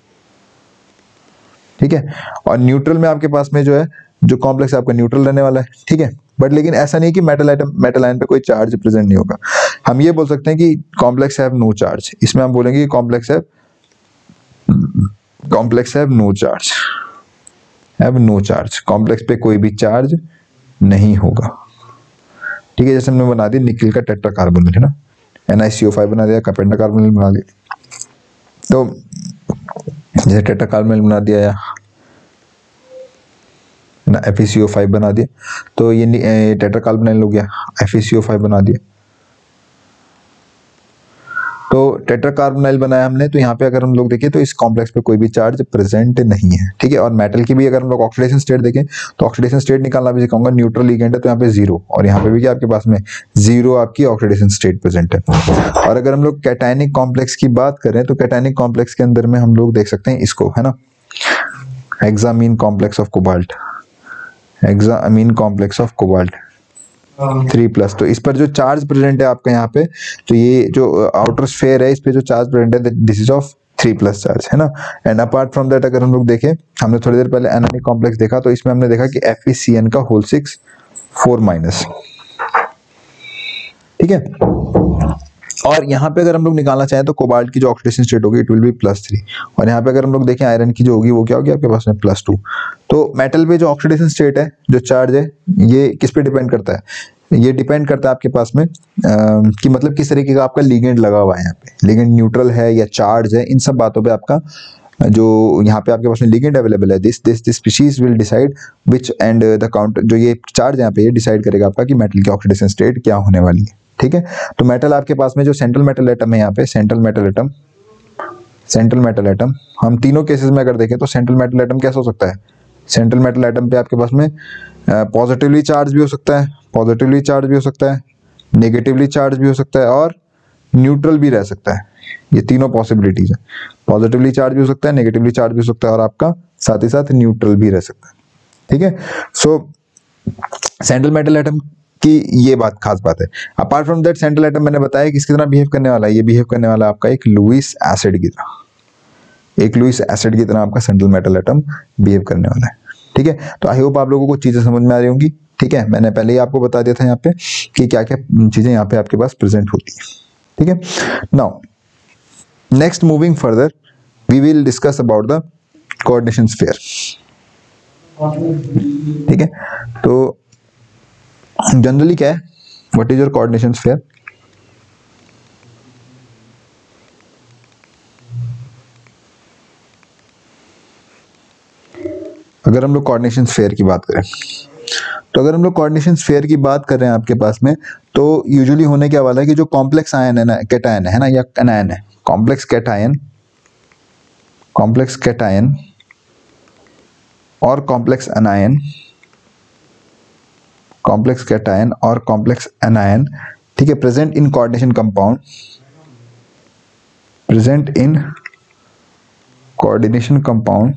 ठीक है। और न्यूट्रल में आपके पास में जो है जो कॉम्प्लेक्स आपका न्यूट्रल रहने वाला है, ठीक है। बट लेकिन ऐसा नहीं कि मेटल आइटम मेटल आयन पे कोई चार्ज प्रेजेंट नहीं होगा। हम ये बोल सकते हैं कि कॉम्प्लेक्स हैव नो चार्ज, इसमें हम बोलेंगे कि complex have complex have no charge, have no charge, complex पे कोई भी चार्ज नहीं होगा, ठीक है। जैसे हमने बना दिया निकल का टेट्रा कार्बोनिल, है ना, N I C O five बना दिया, पेंटा कार्बोनिल बना दिया। तो जैसे टेट्रा कार्बोनिल बना दिया या ना एफ ई सी ओ फाइव बना दिया, तो ये टेट्रा कार्बोनिल हो गया, एफ ई सी ओ फाइव बना दिया। तो टेट्रा कार्बोनिल बनाया हमने, तो यहाँ पे अगर हम लोग देखें तो इस कॉम्प्लेक्स पे कोई भी चार्ज प्रेजेंट नहीं है, ठीक है। और मेटल की भी अगर हम लोग ऑक्सीडेशन स्टेट देखें तो ऑक्सीडेशन स्टेट निकालना भी सिखाऊंगा, न्यूट्रल लिगेंड है तो यहाँ पे जीरो, और यहाँ पे भी क्या आपके पास में जीरो आपकी ऑक्सीडेशन स्टेट प्रेजेंट है। और अगर हम लोग कैटायनिक कॉम्प्लेक्स की बात करें तो कैटायनिक कॉम्प्लेक्स के अंदर में हम लोग देख सकते हैं इसको, है ना, hexammine complex of cobalt, hexammine complex of cobalt three plus. तो इस पर जो चार्ज प्रेजेंट है आपका यहाँ पे, तो ये जो आउटर स्फीयर है इस पे जो चार्ज प्रेजेंट है this is of three plus charge, है ना। एंड अपार्ट फ्रॉम दैट अगर हम लोग देखें, हमने थोड़ी देर पहले एनायनिक कॉम्प्लेक्स देखा, तो इसमें हमने देखा कि एफ ई सी एन का होल सिक्स फोर माइनस, ठीक है। और यहाँ पे अगर हम लोग निकालना चाहें तो कोबाल्ट की जो ऑक्सीडेशन स्टेट होगी it will be plus three, और यहाँ पे अगर हम लोग देखें आयरन की जो होगी वो क्या होगी आपके पास में प्लस टू। तो मेटल पे जो ऑक्सीडेशन स्टेट है, जो चार्ज है, ये किस पे डिपेंड करता है, ये डिपेंड करता है आपके पास में आ, कि मतलब किस तरीके का आपका लिगेंड लगा हुआ है। यहाँ पे लिगेंड न्यूट्रल है या चार्ज है, इन सब बातों पे आपका जो यहाँ पे आपके पास में लिगेंड अवेलेबल है, this this this species will decide which and the counter, जो ये चार्ज यहाँ पे ये डिसाइड करेगा आपका कि मेटल की ऑक्सीडेशन स्टेट क्या होने वाली है। ठीक है, तो मेटल आपके पास में जो सेंट्रल मेटल एटम है, यहाँ पे central metal atom, central metal atom, हम तीनों केसेस में अगर देखें तो सेंट्रल मेटल एटम कैसा हो सकता है, सेंट्रल मेटल एटम पे आपके पास में पॉजिटिवली चार्ज भी हो सकता है, पॉजिटिवली चार्ज भी हो सकता है, नेगेटिवली चार्ज भी हो सकता है और न्यूट्रल भी रह सकता है। ये तीनों पॉसिबिलिटीज है, पॉजिटिवली चार्ज भी हो सकता है, नेगेटिवली चार्ज भी हो सकता है और आपका साथ ही साथ न्यूट्रल भी रह सकता है। ठीक है, सो सेंट्रल मेटल एटम की ये बात खास बात है। Apart from that central atom मैंने बताया किसकी तरह बिहेव करने वाला है, ये बिहेव करने वाला है आपका एक लुईस एसिड की तरह, एक लुईस एसिड की तरह आपका सेंट्रल मेटल एटम बिहेव करने वाला है। ठीक है, तो आई होप आप लोगों को चीजें समझ में आ रही होंगी। ठीक है, मैंने पहले ही आपको बता दिया था यहाँ पे कि क्या क्या चीजें यहाँ पे आपके पास प्रेजेंट होती है। ठीक है, now next moving further we will discuss about the coordination sphere. ठीक है, तो जनरली क्या है, what is your coordination sphere? अगर हम लोग कोऑर्डिनेशन स्फीयर की बात करें तो अगर हम लोग कोऑर्डिनेशन स्फीयर की बात कर रहे हैं आपके पास में, तो यूजुअली होने क्या वाला है कि जो कॉम्प्लेक्स आयन है ना, कैटायन है ना या एनायन है, कॉम्प्लेक्स कैटायन, कॉम्प्लेक्स कैटायन और कॉम्प्लेक्स एनायन, कॉम्प्लेक्स कैटायन और कॉम्प्लेक्स एनायन, ठीक है, present in coordination compound, present in coordination compound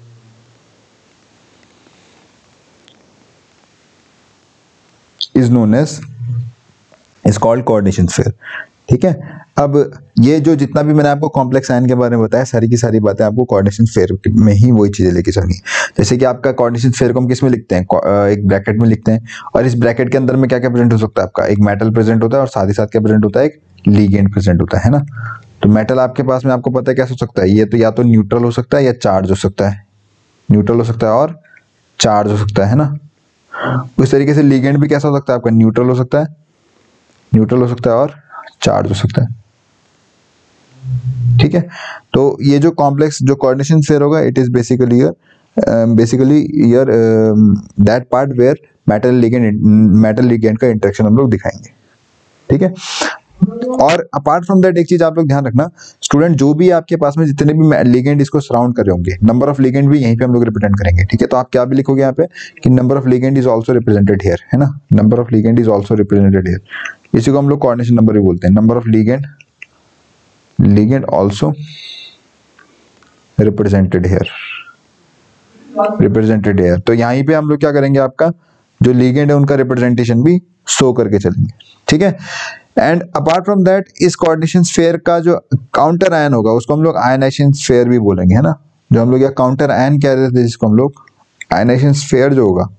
is known as is called coordination sphere। ठीक है, अब ये जो जितना भी मैंने आपको कॉम्प्लेक्स आयन के बारे में बताया, सारी की सारी बातें आपको कोऑर्डिनेशन स्फीयर में ही वही चीजें लेके चलनी। जैसे कि आपका कोऑर्डिनेशन स्फीयर को हम किस में लिखते हैं, एक ब्रैकेट में लिखते हैं, और इस ब्रैकेट के अंदर में क्या क्या प्रेजेंट हो सकता है, आपका एक मेटल प्रेजेंट होता है और साथ ही साथ क्या प्रेजेंट होता है, एक लिगेंड प्रेजेंट होता है ना। तो मेटल आपके पास में आपको पता है कैसे हो सकता है, ये तो या तो न्यूट्रल हो सकता है या चार्ज हो सकता है, न्यूट्रल हो सकता है और चार्ज हो सकता है ना। उस तरीके से लिगेंड भी कैसा हो सकता है आपका, न्यूट्रल हो सकता है, न्यूट्रल हो सकता है और चार्ज हो सकता है। ठीक है, तो ये जो कॉम्प्लेक्स जो कोऑर्डिनेशन स्फीयर होगा, it is basically basically your that part where metal ligand metal ligand का इंटरेक्शन हम लोग दिखाएंगे। ठीक है, और अपार्ट फ्रॉम दैट एक चीज आप लोग ध्यान रखना स्टूडेंट, जो भी आपके पास में जितने भी लिगेंड इसको सराउंड कर रहे होंगे, नंबर ऑफ लिगेंड भी यहीं पे हम लोग रिप्रेजेंट करेंगे। ठीक है, तो आप क्या भी लिखोगे यहाँ पे कि number of ligand is also represented here, है ना, number of ligand is also represented here. इसी को हम लोग कोऑर्डिनेशन नंबर भी बोलते हैं, number of ligand ligand also represented here, represented here. तो यहीं पे हम लोग क्या करेंगे, आपका जो लिगेंड है उनका रिप्रेजेंटेशन भी शो करके चलेंगे। ठीक है, एंड अपार्ट फ्रॉम दैट इस कोऑर्डिनेशन स्फीयर का जो काउंटर आयन होगा उसको हम लोग आयनाइजेशन स्फीयर भी बोलेंगे, है ना। जो हम लोग या काउंटर आयन कह रहे थे जिसको हम लोग आयनाइजेशन स्फीयर जो होगा,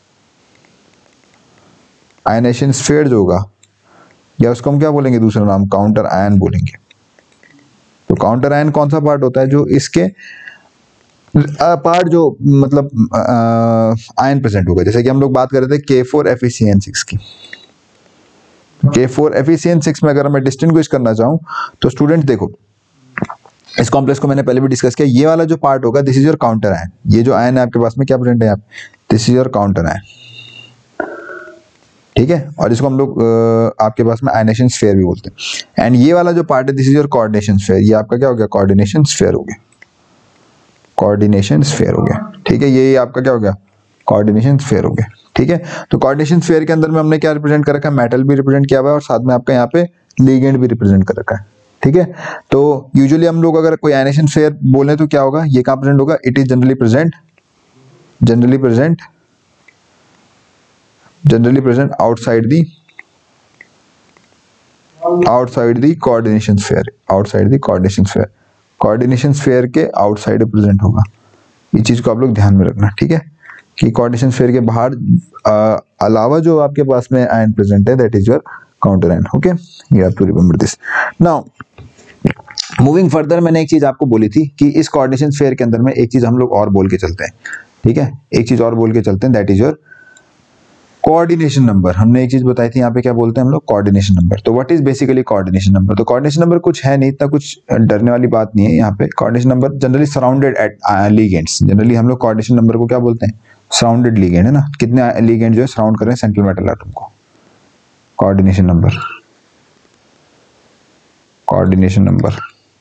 आयनाइजेशन स्फीयर जो होगा या उसको हम क्या बोलेंगे, दूसरा नाम काउंटर आयन बोलेंगे। तो काउंटर आयन कौन सा पार्ट होता है, जो इसके पार्ट जो मतलब आयन प्रेजेंट होगा। जैसे कि हम लोग बात कर रहे थे K four F E C N six की, K four F E C N six में अगर मैं डिस्टिंग्विश करना चाहूं तो स्टूडेंट देखो, इस कॉम्प्लेक्स को मैंने पहले भी डिस्कस किया, ये वाला जो पार्ट होगा this is your counter ion. ये जो आयन है आपके पास में क्या प्रेजेंट है, आप this is your counter ion. ठीक है, और इसको हम लोग आपके पास में आयनाइजेशन स्फीयर भी बोलते हैं। एंड ये वाला जो पार्ट है this is your coordination sphere. ये आपका क्या हो गया, कोऑर्डिनेशन स्फीयर हो गया, कोऑर्डिनेशन स्फीयर हो गया। ठीक है, ये आपका क्या हो गया, कोऑर्डिनेशन स्फीयर हो गया। ठीक है, तो कोऑर्डिनेशन स्फीयर के अंदर में हमने क्या रिप्रेजेंट कर रखा है, मेटल भी रिप्रेजेंट किया हुआ है और साथ में आपका यहाँ पे लिगेंड भी रिप्रेजेंट कर रखा है। ठीक है, तो यूजुअली हम लोग अगर कोई आयनाइजेशन स्फीयर बोले तो क्या होगा, ये कहाँ प्रेजेंट होगा, it is generally present generally present generally present outside the outside the coordination sphere, outside the coordination sphere, coordination sphere के आउटसाइड प्रेजेंट होगा। ये चीज को आप लोग ध्यान में रखना। ठीक है, कि कोऑर्डिनेशन स्फीयर के बाहर अलावा जो आपके पास में आयन प्रेजेंट है that is your counter ion. Okay, you have to remember this. Now moving further, मैंने एक चीज आपको बोली थी कि इस कोऑर्डिनेशन स्फीयर के अंदर में एक चीज हम लोग और बोल के चलते हैं। ठीक है, एक चीज और बोल के चलते हैं that is your coordination number, हमने एक चीज बताई थी यहाँ पे, क्या बोलते हैं हम लोग, कोऑर्डिनेशन नंबर। तो what is basically coordination number? तो कोऑर्डिनेशन नंबर कुछ है नहीं, इतना कुछ डरने वाली बात नहीं है यहाँ पे। Coordination number generally surrounded at ligands, generally हम लोग कोऑर्डिनेशन नंबर को क्या बोलते हैं, सराउंडेड लिगेंड, है ना, कितने लिगेंड जो है सराउंड कर रहे हैं सेंट्रल मेटल एटम को, coordination number, coordination number.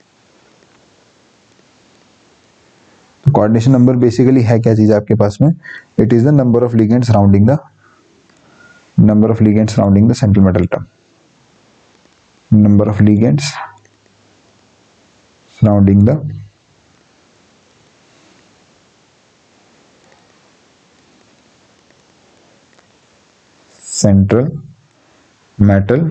Coordination number basically है क्या चीज आपके पास में, it is the number of ligand surrounding the number of ligands surrounding the central metal atom, number of ligands surrounding the central metal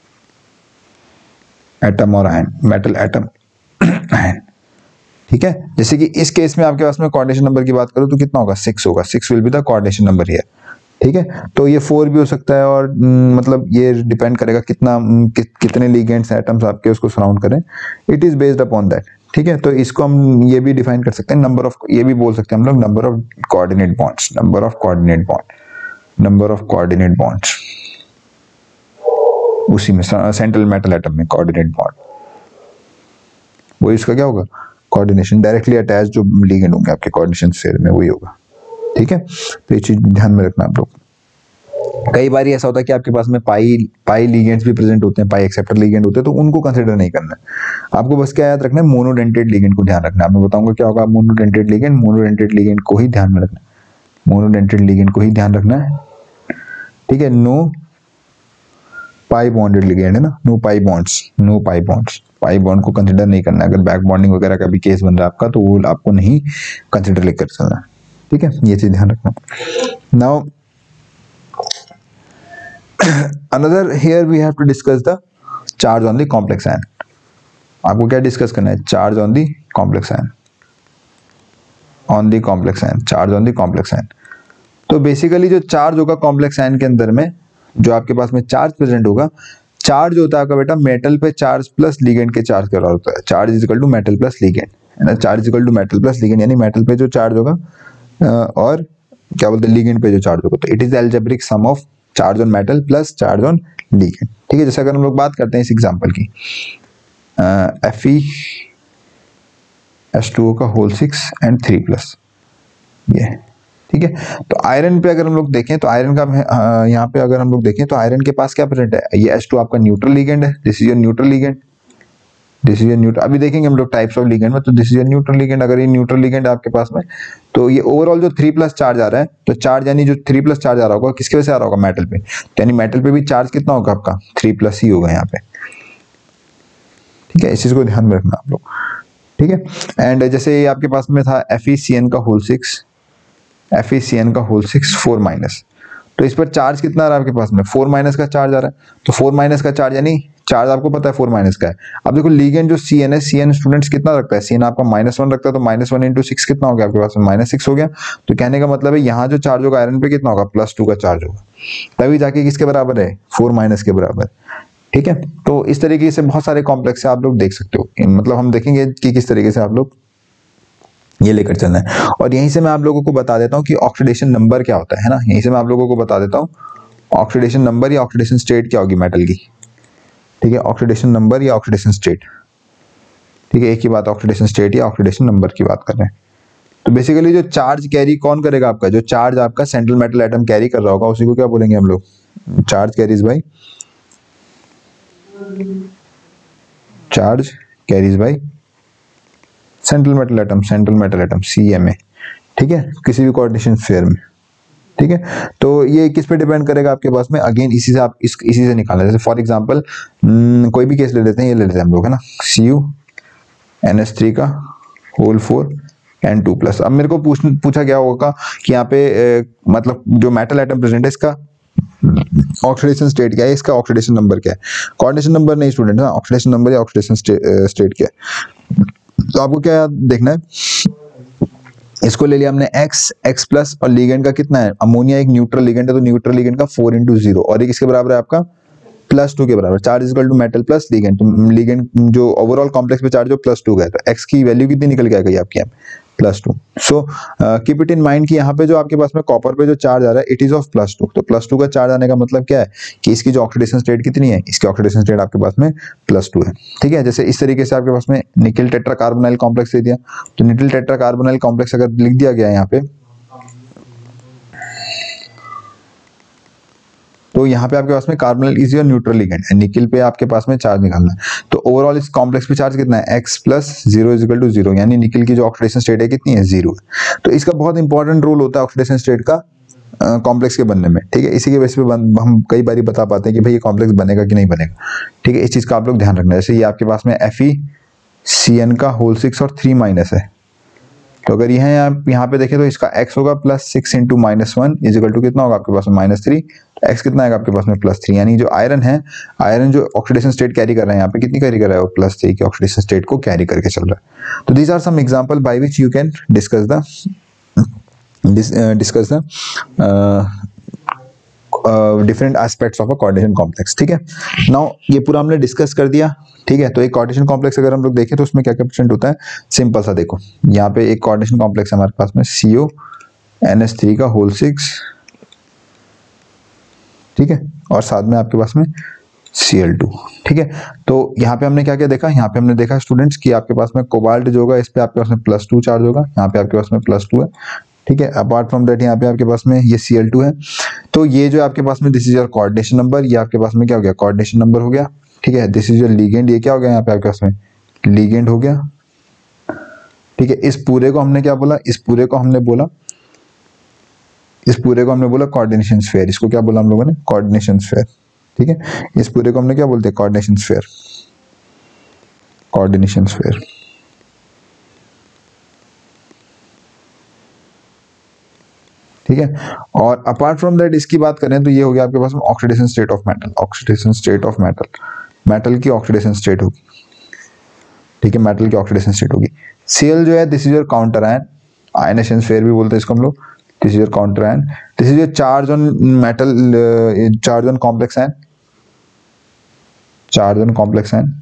atom और ion, metal atom ion, ठीक है। जैसे कि इस केस में आपके पास में कोऑर्डिनेशन नंबर की बात करूं तो कितना होगा, सिक्स होगा, six will be the coordination number here, ठीक है। तो ये फोर भी हो सकता है, और न, मतलब ये डिपेंड करेगा कितना कि, कितने लिगेंड्स एटम्स आपके उसको सराउंड करें, it is based upon that, ठीक है। तो इसको हम ये भी डिफाइन कर सकते हैं, नंबर ऑफ, ये भी बोल सकते हैं हम लोग number of coordinate bonds, number of coordinate bond, number of coordinate bonds, उसी में सेंट्रल मेटल एटम में कोऑर्डिनेट बॉन्ड, वो इसका क्या होगा, कोऑर्डिनेशन, डायरेक्टली अटैच जो लिगेंड होंगे आपके कोऑर्डिनेशन स्फीयर में वही होगा, ठीक है। तो ये चीज ध्यान में रखना आप लोग। कई बार ऐसा होता है कि आपके पास में पाई पाई लिगेंड्स भी प्रेजेंट होते हैं, पाई एक्सेप्टर लिगेंड होते हैं, तो उनको कंसीडर नहीं करना है आपको, बस क्या याद रखना है, मोनोडेंटेड लिगेंड को ध्यान रखना है। मैं बताऊंगा क्या होगा मोनोडेंटेड लिगेंड, मोनोडेंटेड लिगेंड को ही ध्यान में रखना है, मोनोडेंटेड लिगेंड को ही ध्यान रखना है, ठीक है। नो पाई बॉन्डेड लिगेंड है ना, no pi bonds, no pi bonds, pi bond को कंसीडर नहीं करना है। अगर बैक बॉन्डिंग वगैरह का भी केस बन रहा है आपका, तो वो आपको नहीं कंसीडर लेकर चलना है, ठीक है, ये चीज ध्यान रखना। Now another here we have to discuss the charge on the complex ion. आपको क्या डिस्कस करना है, charge on the complex ion, on the complex ion, charge on the complex ion. तो बेसिकली जो चार्ज होगा कॉम्प्लेक्स आयन के अंदर में, जो आपके पास में चार्ज प्रेजेंट होगा, चार्ज होता है आपका बेटा मेटल पे चार्ज प्लस लिगेंड के चार्ज के बराबर होता है, charge is equal to metal plus ligand, है ना, charge is equal to metal plus ligand, यानी मेटल पे जो चार्ज होगा और क्या बोलते हैं लिगेंड पे जो चार्ज होगा, तो it is algebraic sum of charge on metal plus charge on ligand, ठीक है। जैसे अगर हम लोग बात करते हैं इस एग्जांपल की, F E H two O का whole six and three plus, ये ठीक है। तो आयरन पे अगर हम लोग देखें तो आयरन का यहाँ पे अगर हम लोग देखें तो आयरन के पास क्या प्रेजेंट है, ये एच टू आपका न्यूट्रल लिगेंड है, this is your neutral ligand, this is your neutral, अभी देखेंगे हम लोग टाइप्स ऑफ लिगेंड में, तो this is your neutral ligand. अगर ये न्यूट्रल लिगेंड आपके पास में, तो ये ओवरऑल जो थ्री प्लस चार्ज आ रहा है, तो चार्ज यानी जो थ्री प्लस चार्ज आ रहा होगा किसके वजह से आ रहा होगा, मेटल पे, तो यानी मेटल पे भी चार्ज कितना होगा आपका, थ्री प्लस ही होगा यहाँ पे, ठीक है। इस चीज को ध्यान में रखना आप लोग, ठीक है। एंड जैसे आपके पास में था एफ ई सी एन का whole six, F E C N का होल सिक्स फोर माइनस, तो इस पर चार्ज कितना आ रहा है आपके पास में, फोर माइनस का चार्ज आ रहा है, तो फोर माइनस का चार्ज यानी चार्ज आपको पता है फोर माइनस का है। अब देखो लिगेंड जो सी एन है, सी एन स्टूडेंट्स कितना रखता है, सी एन आपका माइनस वन रखता है, तो माइनस वन इंटू सिक्स कितना हो गया आपके पास में, माइनस सिक्स हो गया। तो कहने का मतलब है यहाँ जो चार्ज होगा आयरन पे कितना होगा, प्लस टू का चार्ज होगा, तभी जाके किसके बराबर है, फोर माइनस के बराबर, ठीक है। तो इस तरीके से बहुत सारे कॉम्प्लेक्स आप लोग देख सकते हो, मतलब हम देखेंगे कि किस तरीके से आप लोग ये लेकर चलना है। और यहीं से मैं आप लोगों को बता देता हूँ कि ऑक्सीडेशन नंबर क्या होता है ना, यहीं से मैं आप लोगों को बता देता हूँ ऑक्सीडेशन नंबर या ऑक्सीडेशन स्टेट क्या होगी मेटल की, ठीक है, ऑक्सीडेशन नंबर या ऑक्सीडेशन स्टेट, ठीक है, एक ही बात, ऑक्सीडेशन स्टेट या ऑक्सीडेशन नंबर की बात कर रहे हैं। तो बेसिकली जो चार्ज कैरी कौन करेगा आपका, जो चार्ज आपका सेंट्रल मेटल एटम कैरी कर रहा होगा उसी को क्या बोलेंगे हम लोग, charge carries by, charge carries by central metal atom, central metal atom C M A, ठीक है, किसी भी कोऑर्डिनेशन स्फीयर में, ठीक है। तो ये किस पे डिपेंड करेगा आपके पास में, अगेन इसी से आप इस इसी से निकालना है। जैसे फॉर एग्जांपल कोई भी केस ले लेते हैं, ये ले लेते हैं हम लोग, है ना, C U N S three का whole four N two plus. अब मेरे को पूछ पूछा गया होगा कि यहाँ पे ए, मतलब जो मेटल एटम प्रेजेंट है इसका ऑक्सीडेशन स्टेट क्या है, इसका ऑक्सीडेशन नंबर क्या है, कोऑर्डिनेशन नंबर नहीं स्टूडेंट ना, ऑक्सीडेशन नंबर या ऑक्सीडेशन स्टेट क्या है। तो आपको क्या देखना है, इसको ले लिया हमने x, x प्लस, और लिगेंड का कितना है, अमोनिया एक न्यूट्रल लिगेंड है, तो न्यूट्रल लिगेंड का फोर इंटू जीरो, और ये किसके बराबर है आपका, प्लस टू के बराबर, charge equal to metal plus ligand, तो लिगेंड जो ओवरऑल कॉम्प्लेक्स पे चार्ज हो प्लस टू का है, तो x की वैल्यू कितनी निकल के आ गई आपकी यहाँ plus two. So keep it in mind कि यहाँ पे जो आपके पास में कॉपर पे जो चार्ज आ रहा है it is of plus two. तो प्लस टू का चार्ज आने का मतलब क्या है कि इसकी जो ऑक्सीडेशन स्टेट कितनी है, इसकी ऑक्सीडेशन स्टेट आपके पास में प्लस टू है। ठीक है, जैसे इस तरीके से आपके पास में निकल टेट्रा कार्बोनाइल कॉम्प्लेक्स दे दिया, तो निकल टेट्रा कार्बोनाइल कॉम्प्लेक्स अगर लिख दिया गया है यहाँ पे, तो यहाँ पे आपके पास में carbonyl is your neutral ligand and nickel पे आपके पास में चार्ज निकालना है। तो ओवरऑल इस कॉम्प्लेक्स पे चार्ज कितना है, x plus zero is equal to zero, यानी निकल की जो ऑक्सीडेशन स्टेट है कितनी है, जीरो है। तो इसका बहुत इंपॉर्टेंट रोल होता है ऑक्सीडेशन स्टेट का कॉम्प्लेक्स के बनने में। ठीक है, इसी के बेस पे हम कई बार बता पाते हैं कि भाई ये कॉम्प्लेक्स बनेगा कि नहीं बनेगा। ठीक है, इस चीज का आप लोग ध्यान रखना है। जैसे ये आपके पास में एफ ई सी एन का होल सिक्स और थ्री माइनस है, तो अगर यह आप यहाँ पे देखें तो इसका x होगा plus six into minus one is equal to कितना होगा आपके पास में माइनस थ्री, तो x कितना आएगा आपके पास में प्लस थ्री, यानी जो आयरन है, आयरन जो ऑक्सीडेशन स्टेट कैरी कर रहा है यहाँ पे कितनी कैरी कर रहा है, वो प्लस थ्री की ऑक्सीडेशन स्टेट को कैरी करके चल रहा है। तो these are some example by which you can discuss the discuss the different aspects of a coordination complex. ठीक है, नाउ ये पूरा हमने डिस्कस कर दिया। ठीक है, तो एक कोऑर्डिनेशन कॉम्प्लेक्स अगर हम लोग देखें तो उसमें क्या क्या प्रेजेंट होता है, सिंपल सा देखो, यहाँ पे एक कोऑर्डिनेशन कॉम्प्लेक्स है हमारे पास में C O N S three का होल सिक्स, ठीक है, और साथ में आपके पास में सी एल टू। ठीक है, तो यहाँ पे हमने क्या क्या देखा, यहाँ पे हमने देखा स्टूडेंट्स कि आपके पास में कोबाल्ट जो होगा इस पे आपके पास में प्लस टू चार्ज होगा, यहाँ पे आपके पास में प्लस टू है। ठीक है, अपार्ट फ्रॉम दैट यहाँ पे आपके पास में ये सी एल टू है। तो ये जो आपके पास में this is your coordination number, ये आपके पास में क्या हो गया, कोऑर्डिनेशन नंबर हो गया। ठीक है, दिस इज योर लिगेंड, ये क्या हो गया यहाँ पे आपके पास में लिगेंड हो गया। ठीक है, इस पूरे को हमने क्या बोला, इस पूरे को हमने बोला इस पूरे को हमने बोला कोऑर्डिनेशन स्फीयर, इसको क्या बोला हम लोगों ने, कोऑर्डिनेशन स्फीयर। ठीक है, इस पूरे को हमने क्या बोलते हैं, कोऑर्डिनेशन स्फीयर, कोऑर्डिनेशन स्फीयर। ठीक है, और अपार्ट फ्रॉम दैट इसकी बात करें तो ये हो गया आपके पास में oxidation state of metal, oxidation state of metal, metal की ऑक्सीडेशन स्टेट होगी। ठीक है, मेटल की ऑक्सीडेशन स्टेट होगी। Cl जो है this is your counter ion, ionisation sphere भी बोलते हैं इसको हम लोग, this is your counter ion, this is your charge on metal, charge on complex ion, charge on complex ion.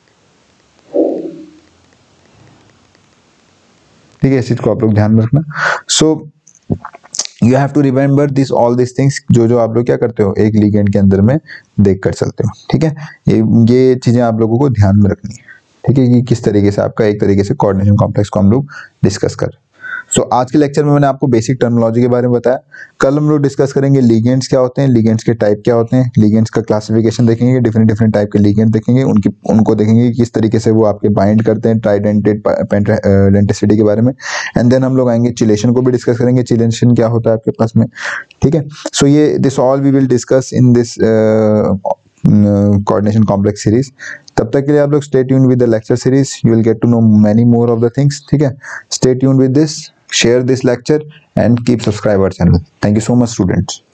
ठीक है, इस चीज को आप लोग ध्यान में रखना। So you have to remember this all this things, जो जो आप लोग क्या करते हो एक लिगेंड के अंदर में देख कर चलते हो। ठीक है, ये ये चीजें आप लोगों को ध्यान में रखनी है। ठीक है, कि किस तरीके से आपका एक तरीके से कोऑर्डिनेशन कॉम्प्लेक्स को हम लोग डिस्कस कर। सो so, आज के लेक्चर में मैंने आपको बेसिक टर्मिनोलॉजी के बारे में बताया। कल हम लोग डिस्कस करेंगे लिगेंड्स क्या होते हैं, लिगेंड्स के टाइप क्या होते हैं, लिगेंड्स का क्लासिफिकेशन देखेंगे, डिफरेंट डिफरेंट टाइप के लिगेंड देखेंगे, उनकी उनको देखेंगे कि किस तरीके से वो आपके बाइंड करते हैं, ट्राइडेंटेड डेंटिसिटी के बारे में। एंड देन हम लोग आएंगे चिलेशन को भी डिस्कस करेंगे, चिलेशन क्या होता है आपके पास में। ठीक है, सो so, ये this all we will discuss in this coordination complex series. तब तक के लिए आप लोग stay tuned with the lecture series, you will get to know many more of the things. ठीक है, stay tuned with this, share this lecture and keep subscribe our channel. Thank you so much students.